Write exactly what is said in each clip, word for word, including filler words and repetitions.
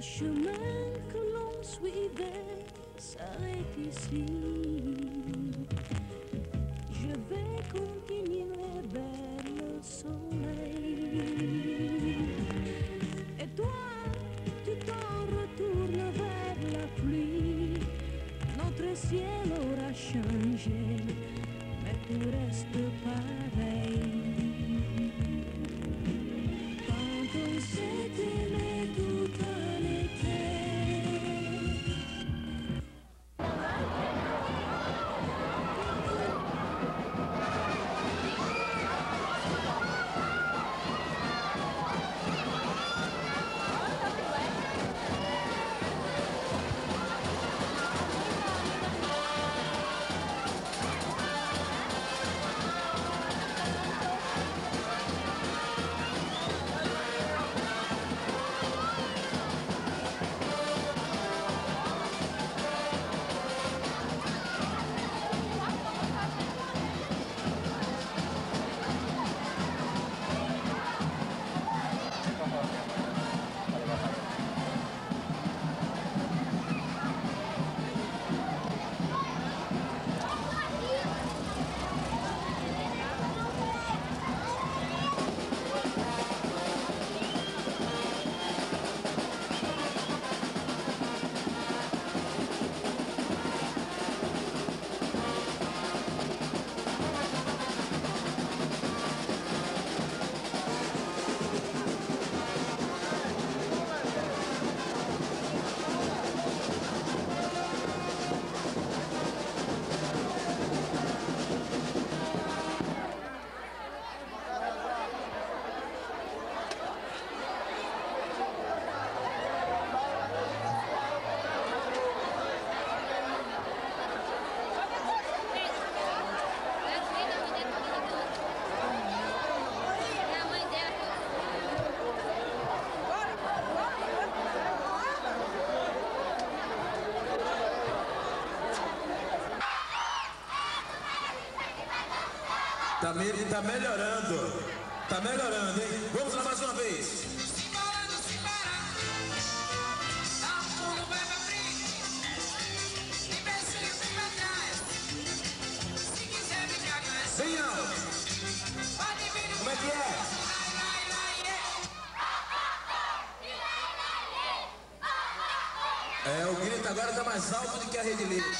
chemin que l'on suivait s'arrête ici. Je vais continuer vers le soleil. Et toi, tu t'en retournes vers la pluie. Notre ciel aura changé, mais tout reste pareil. Quand on s'est aimé tout un été. Tá, me, tá melhorando, tá melhorando, hein? Vamos lá mais uma vez. Simbora, não simbora, dá um pulo, vai pra frente, tem beijinho, vem pra trás, se quiser brincar com essa. Bem alto. Pode vir no. Como é que é? É, o grito agora tá mais alto do que a rede livre.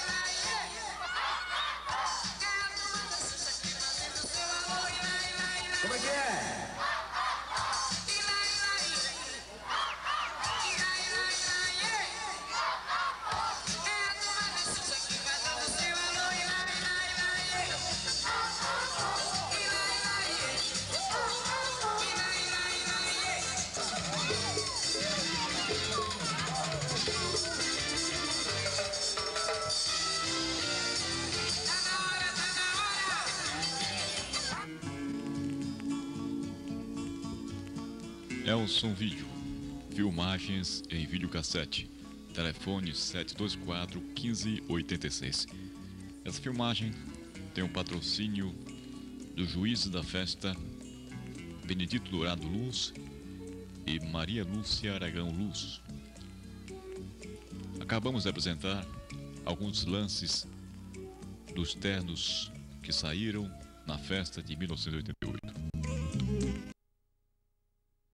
Como é que é? Elson Vídeo, filmagens em videocassete, telefone sete dois quatro, um cinco oito seis. Essa filmagem tem o patrocínio do juiz da festa, Benedito Dourado Luz e Maria Lúcia Aragão Luz. Acabamos de apresentar alguns lances dos ternos que saíram na festa de mil novecentos e oitenta e oito.